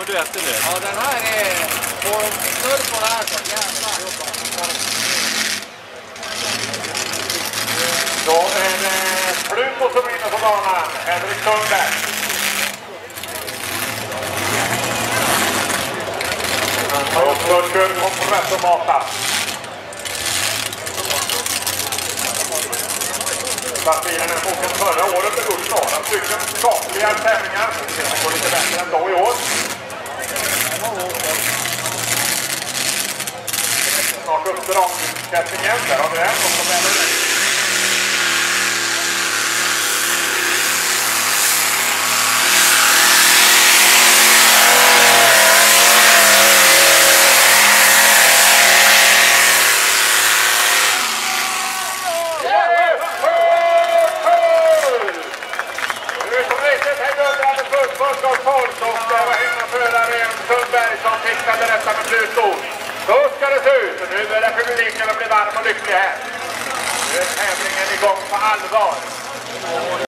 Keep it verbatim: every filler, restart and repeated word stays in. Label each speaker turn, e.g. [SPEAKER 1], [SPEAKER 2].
[SPEAKER 1] kommer duetten nu.
[SPEAKER 2] Ja, den här är... Får de snurr på det här så jävlar.
[SPEAKER 3] Då är det Pluto som är inne på banan. Henrik Sundberg. Och Sundberg kommer rätt och matar. Bilen är boken förra året är gjort några stycken skapliga tävlingar. Det går lite bättre än då i år. Snart upp till ramsättningen. Där har vi en som är Sundberg som fixade detta med Pluto. Så ska det se ut. Nu är det publiken att bli varm och lycklig här. Nu är tävlingen igång på allvar.